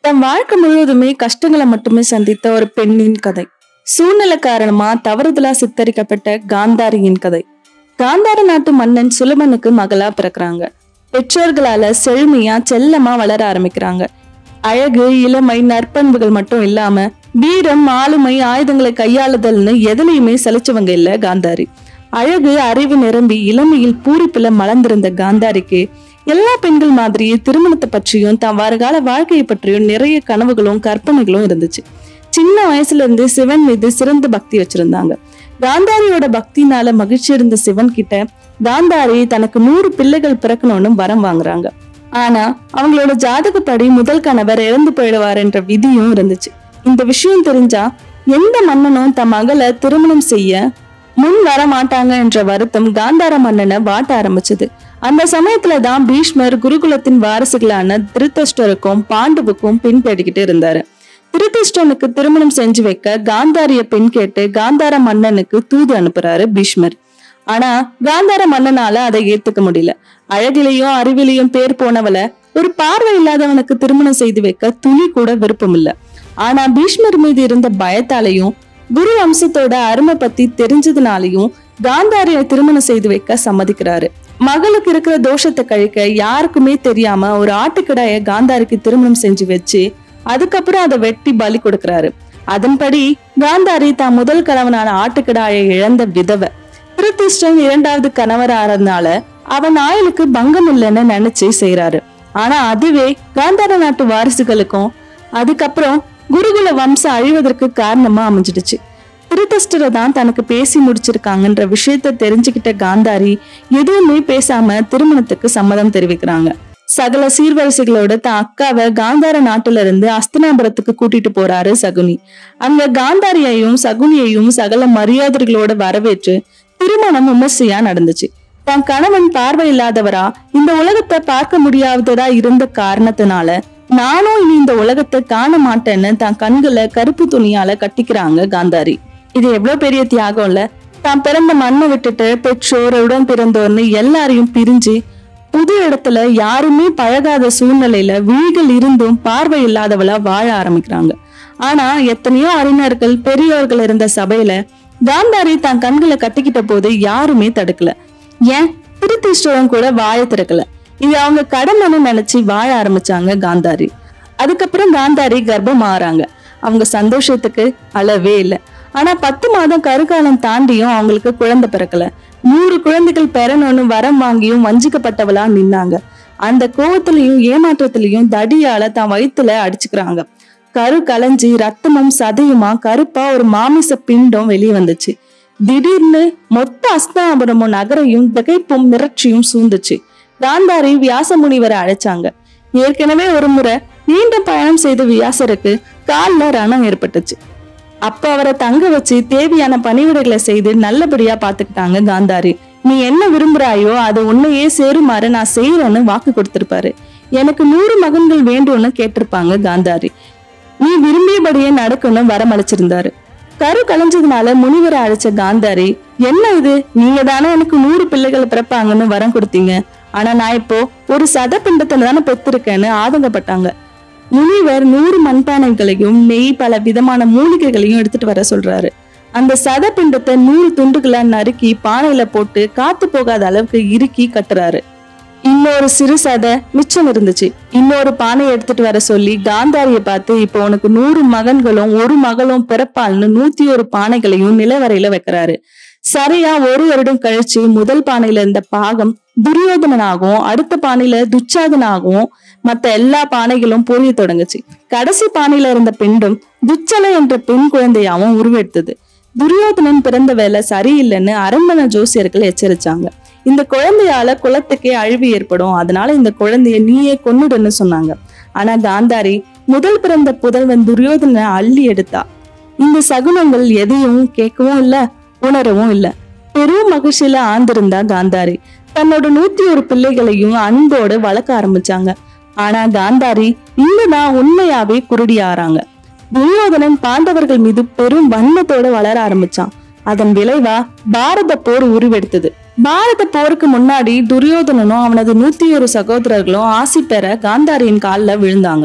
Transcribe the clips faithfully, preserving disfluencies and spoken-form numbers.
தன் வாழ்க்கை முழுவதுமே கஷ்டங்களை மட்டுமே சந்தித்த ஒரு பெண்ணின் கதை. சூழ்நிலை காரணமா தவறுதலா சித்தரிக்கப்பட்ட காந்தாரியின் கதை. காந்தார நாட்டு மன்னன் சுலபனுக்கு மகளா பிறக்குறாங்க. பெற்றோர்களால செழுமையா செல்லமா வளர ஆரம்பிக்கிறாங்க. அழகு, இளமை, நற்பண்புகள் மட்டும் இல்லாம வீரம், ஆளுமை, ஆயுதங்களை கையாளுதல்னு எதுலையுமே சலிச்சவங்க இல்ல காந்தாரி. அழகு, அறிவு நிரம்பி இளமையில் பூரிப்புல மலர்ந்திருந்த காந்தாரிக்கு எல்லா பெண்கள் மாதிரியே திருமணத்தை பற்றியும் தன் வருகால வாழ்க்கையை பற்றியும் நிறைய கனவுகளும் கற்பனைகளும் இருந்துச்சு. சின்ன வயசுல இருந்து சிவன் மீது சிறந்த பக்தி வச்சிருந்தாங்க. காந்தாரியோட பக்தினால மகிழ்ச்சி இருந்த சிவன் கிட்ட காந்தாரி தனக்கு நூறு பிள்ளைகள் பிறக்கணும்னு வரம் வாங்குறாங்க. ஆனா அவங்களோட ஜாதகப்படி முதல் கணவர் இறந்து போயிடுவார் என்ற விதியும் இருந்துச்சு. இந்த விஷயம் தெரிஞ்சா எந்த மன்னனும் தன் மகளை திருமணம் செய்ய முன் வர மாட்டாங்க என்ற வருத்தம் காந்தார மன்னனை வாட்ட ஆரம்பிச்சது. அந்த சமயத்துலதான் பீஷ்மர் குருகுலத்தின் வாரிசுகளான திருதஷ்டருக்கும் பாண்டுவுக்கும் பின் தேடிக்கிட்டு இருந்தாரு. திருதஷ்டனுக்கு திருமணம் செஞ்சு வைக்க காந்தாரிய பெண் கேட்டு காந்தார மன்னனுக்கு தூது அனுப்புறாரு பீஷ்மர். ஆனா காந்தார மன்னனால அதை ஏத்துக்க முடியல. அழகிலையும் அறிவிலையும் பேர் போனவளை ஒரு பார்வை இல்லாதவனுக்கு திருமணம் செய்து வைக்க துளி கூட விருப்பம் இல்ல. ஆனா பீஷ்மர் மீது இருந்த பயத்தாலையும் குரு வம்சத்தோட அருமை பத்தி தெரிஞ்சதுனாலையும் காந்தாரிய திருமணம் செய்து வைக்க சம்மதிக்கிறாரு. மகளுக்கு இருக்கிற தோஷத்தை கழிக்க யாருக்குமே தெரியாம ஒரு ஆட்டுக்கிடாய காந்தாரிக்கு திருமணம் செஞ்சு வச்சு அதுக்கப்புறம் அதை வெட்டி பலி கொடுக்கிறாரு. அதன்படி காந்தாரி தான் முதல் கணவனான ஆட்டுக்கிடாயை இழந்த விதவை. திருதிஷ்டன் இரண்டாவது கணவராறதுனால அவன் ஆயுளுக்கு பங்கம் இல்லைன்னு நினைச்சு செய்யறாரு. ஆனா அதுவே காந்தார நாட்டு வாரிசுகளுக்கும் அதுக்கப்புறம் குருகுல வம்சம் அழிவதற்கு காரணமா அமைஞ்சிடுச்சு. திருதஷ்டரை தான் தனக்கு பேசி முடிச்சிருக்காங்கன்ற விஷயத்த தெரிஞ்சுக்கிட்ட காந்தாரி எதுவுமே பேசாம திருமணத்துக்கு சம்மதம் தெரிவிக்கிறாங்க. சகல சீர்வரிசைகளோட தன் அக்காவை காந்தார நாட்டுல இருந்து அஸ்தினாபுரத்துக்கு கூட்டிட்டு போறாரு சகுனி. அங்க காந்தாரியையும் சகுனியையும் சகல மரியாதைகளோட வரவேற்று திருமணம் விமர்சையா நடந்துச்சு. தன் கணவன் பார்வை இல்லாதவரா இந்த உலகத்தை பார்க்க முடியாததா இருந்த காரணத்தினால நானும் இனி இந்த உலகத்தை காண மாட்டேன்னு தன் கண்களை கருப்பு துணியால கட்டிக்கிறாங்க காந்தாரி. இது எவ்வளவு பெரிய தியாகம் இல்ல. தான் பிறந்த மண்ணை விட்டுட்டு பெற்றோர், உடன் பிறந்தோர்னு எல்லாரையும் பிரிஞ்சு புது இடத்துல யாருமே பழகாத சூழ்நிலையில விழிகள் இருந்தும் பார்வை இல்லாதவளா வாழ ஆரம்பிக்கிறாங்க. ஆனா எத்தனையோ அறிஞர்கள், பெரியோர்கள் இருந்த சபையில காந்தாரி தான் கண்களை கட்டிக்கிட்ட போது யாருமே தடுக்கல. ஏன் திருதிஷ்டரும் கூட வாழ திறக்கல. இது அவங்க கடமைன்னு நினைச்சு வாழ ஆரம்பிச்சாங்க காந்தாரி. அதுக்கப்புறம் காந்தாரி கர்ப்பம் ஆறாங்க. அவங்க சந்தோஷத்துக்கு அளவே இல்லை. ஆனா பத்து மாதம் கருகாலம் தாண்டியும் அவங்களுக்கு குழந்தை பிறக்கல. நூறு குழந்தைகள் பெறணும்னு வரம் வாங்கியும் வஞ்சிக்கப்பட்டவளா நின்னாங்க. அந்த கோவத்திலையும் ஏமாற்றத்திலையும் தடியால தான் வயிற்றுல அடிச்சுக்கிறாங்க. கரு கலைஞ்சி ரத்தமும் சதையுமா கருப்பா ஒரு மாமிச பிண்டம் வெளியே வந்துச்சு. திடீர்னு மொத்த அஸ்தினாபுரமும் நகரையும் திகைப்பும் மிரட்சியும் சூழ்ந்துச்சு. காந்தாரி வியாச முனிவரை அழைச்சாங்க. ஏற்கனவே ஒரு முறை நீண்ட பயணம் செய்த வியாசருக்கு கால்ல ரணம் ஏற்பட்டுச்சு. அப்ப அவரை தங்க வச்சு தேவையான பணிவிடைகளை செய்து நல்லபடியா பாத்துக்கிட்டாங்க காந்தாரி. நீ என்ன விரும்புறாயோ அது உன்னையே சேருமாறு நான் செய்யறேன்னு வாக்கு கொடுத்திருப்பாரு. எனக்கு நூறு மகன்கள் வேண்டும்னு கேட்டிருப்பாங்க காந்தாரி. நீ விரும்பியபடியே நடக்கும்னு வரமளிச்சிருந்தாரு. கரு கலைஞ்சதுனால முனிவரை அழைச்ச காந்தாரி, என்ன இது, நீங்க தானே எனக்கு நூறு பிள்ளைகள் பிறப்பாங்கன்னு வரம் கொடுத்தீங்க. ஆனா நான் இப்போ ஒரு சத பிண்டத்துல தானே பெற்றிருக்கேன்னு ஆதங்கப்பட்டாங்க. முனிவர் நூறு மண்பானைகளையும் நெய், பல விதமான மூலிகைகளையும் எடுத்துட்டு வர சொல்றாரு. அந்த சத பிண்டத்தை நூறு துண்டுகளா நறுக்கி பானையில போட்டு காத்து போகாத அளவுக்கு இறுக்கி கட்டுறாரு. இன்னொரு சிறு சதை மிச்சம் இருந்துச்சு. இன்னொரு பானையை எடுத்துட்டு வர சொல்லி காந்தாரிய பார்த்து, இப்போ உனக்கு நூறு மகன்களும் ஒரு மகளும் பிறப்பால்னு நூத்தி ஒரு பானைகளையும் நிலவரையில வைக்கிறாரு. சரியா ஒரு வருடம் கழிச்சு முதல் பானையில இருந்த பாகம் துரியோதனனாகவும் அடுத்த பானையில துச்சாதனாகவும் மத்த எல்லா பானைகளும் பொரிய தொடங்குச்சு. கடைசி பானையில இருந்த பெண்டும் துச்சலை என்ற பெண் குழந்தையாவும் உருவெடுத்தது. துரியோதனன் பிறந்த வேலை சரியில்லைன்னு அரண்மனை ஜோசியர்கள் எச்சரிச்சாங்க. இந்த குழந்தையால குலத்துக்கே அழிவு ஏற்படும், அதனால இந்த குழந்தைய நீயே கொன்னுடுன்னு சொன்னாங்க. ஆனா காந்தாரி முதல் பிறந்த புதல்வன் துரியோதனை அள்ளி எடுத்தா. இந்த சகுனங்கள் எதையும் கேட்கவும் இல்ல, உணரவும் இல்ல. பெரும் மகிழ்ச்சியில ஆழ்ந்திருந்தா காந்தாரி. தன்னோட நூத்தி ஒரு பிள்ளைகளையும் அன்போடு வளர்க்க ஆரம்பிச்சாங்க. ஆனா காந்தாரி இங்கதான் உண்மையாவே குருடியாறாங்க. துரியோதனன் பாண்டவர்கள் மீது பெரும் வன்மத்தோட வளர ஆரம்பிச்சான். அதன் விளைவா பாரத போர் உருவெடுத்தது. பாரத போருக்கு முன்னாடி துரியோதனனும் அவனது நூத்தி ஒரு சகோதரர்களும் ஆசி பெற காந்தாரியின் காலில் விழுந்தாங்க.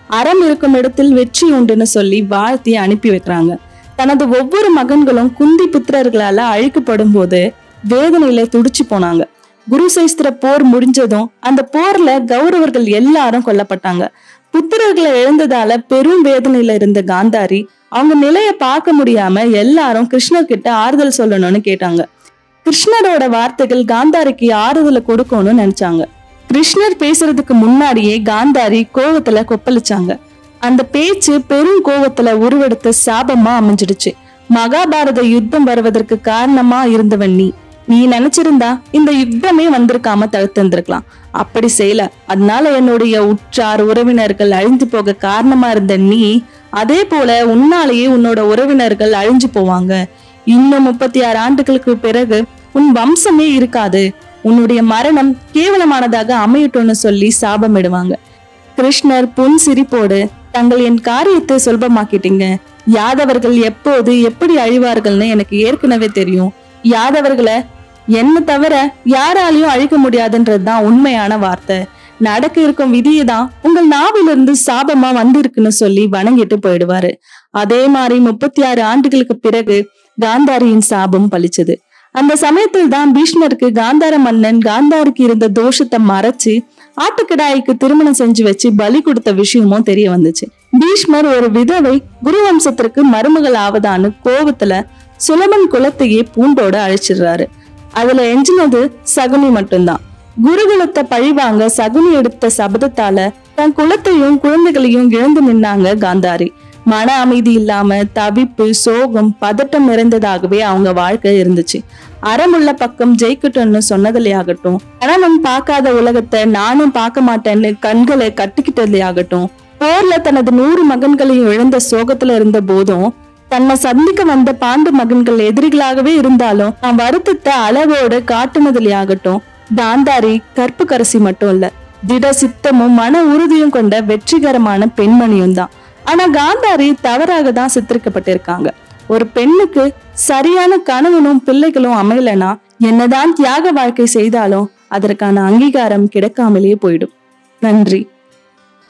அறம் இருக்கும் இடத்தில் வெற்றி உண்டுன்னு சொல்லி வாழ்த்தி அனுப்பி வைக்கிறாங்க. தனது ஒவ்வொரு மகன்களும் குந்தி புத்திரர்களால அழிக்கப்படும் போது வேதனையில துடிச்சு போனாங்க. குருசேஸ்திர போர் முடிஞ்சதும் அந்த போர்ல கௌரவர்கள் எல்லாரும் கொல்லப்பட்டாங்க. புத்திரர்களை இழந்ததால பெரும் வேதனையில இருந்த காந்தாரி அவங்க நிலைய பார்க்க முடியாம எல்லாரும் கிருஷ்ணர் கிட்ட ஆறுதல் சொல்லணும்னு கேட்டாங்க. கிருஷ்ணரோட வார்த்தைகள் காந்தாரிக்கு ஆறுதலை கொடுக்கணும்னு நினைச்சாங்க. கிருஷ்ணர் பேசுறதுக்கு முன்னாடியே காந்தாரி கோவத்துல கொப்பளிச்சாங்க. அந்த பேச்சு பெரும் கோவத்துல உருவெடுத்த சாபமா அமைஞ்சிடுச்சு. மகாபாரத யுத்தம் வருவதற்கு காரணமா இருந்தவன் நீ நீ நினைச்சிருந்தா இந்த யுத்தமே வந்திருக்காம தடுத்திருந்திருக்கலாம். அப்படி செய்யல. அதனால என்னுடைய உற்றார் உறவினர்கள் அழிஞ்சு போக காரணமா இருந்த நீ அதே போல உன்னாலேயே உன்னோட உறவினர்கள் அழிஞ்சு போவாங்க. இன்னும் முப்பத்தி ஆறு ஆண்டுகளுக்கு பிறகு உன் வம்சமே இருக்காது. உன்னுடைய மரணம் கேவலமானதாக அமையட்டும்னு சொல்லி சாபமிடுவாங்க. கிருஷ்ணர் புன் சிரிப்போடு, தங்கள் என் காரியத்தை சுலபமாக்கிட்டீங்க. யாதவர்கள் எப்போது எப்படி அழிவார்கள்னு எனக்கு ஏற்கனவே தெரியும். யாதவர்களை என்ன தவிர யாராலையும் அழிக்க முடியாதுன்றதுதான் உண்மையான வார்த்தை. நடக்க இருக்கும் விதியை தான் உங்கள் நாவிலிருந்து சாபமா வந்திருக்குன்னு சொல்லி வணங்கிட்டு போயிடுவாரு. அதே மாதிரி முப்பத்தி ஆறு ஆண்டுகளுக்கு பிறகு காந்தாரியின் சாபம் பலிச்சது. அந்த சமயத்தில் தான் பீஷ்மருக்கு காந்தார மன்னன் காந்தாருக்கு இருந்த தோஷத்தை மறைச்சு ஆட்டுக்கிடாய்க்கு திருமணம் செஞ்சு வச்சு பலி கொடுத்த விஷயமும் தெரிய வந்துச்சு. பீஷ்மர் ஒரு விதவை குரு வம்சத்திற்கு மருமகள் ஆவதான்னு கோபத்துல சுலபன் குலத்தையே பூண்டோட அழிச்சிடுறாரு. அதுல எஞ்சினது சகுனி மட்டும்தான். குருகுலத்தை பழிவாங்க சகுனி எடுத்த சபதத்தால தன் குலத்தையும் குழந்தைகளையும் இழந்து நின்னாங்க காந்தாரி. மன அமைதி இல்லாம தவிப்பு, சோகம், பதட்டம் நிறைந்ததாகவே அவங்க வாழ்க்கை இருந்துச்சு. அறமுள்ள பக்கம் ஜெயிக்கட்டும்னு சொன்னதுலையாகட்டும், கணவன் பார்க்காத உலகத்தை நானும் பார்க்க மாட்டேன்னு கண்களை கட்டிக்கிட்டதுலையாகட்டும், போர்ல தனது நூறு மகன்களையும் இழந்த சோகத்துல இருந்த போதும் தன்னை சந்திக்க வந்த பாண்டு மகன்கள் எதிரிகளாகவே இருந்தாலும் நான் வருத்தத்தை அளவோடு காட்டுனதுலையாகட்டும், காந்தாரி கற்பு கரசி மட்டும் இல்ல, திட சித்தமும் மன உறுதியும் கொண்ட வெற்றிகரமான பெண்மணியும் தான். ஆனா காந்தாரி தவறாக தான் சித்தரிக்கப்பட்டிருக்காங்க. ஒரு பெண்ணுக்கு சரியான கணவனும் பிள்ளைகளும் அமையலனா என்னதான் தியாக வாழ்க்கை செய்தாலும் அதற்கான அங்கீகாரம் கிடைக்காமலேயே போயிடும். நன்றி.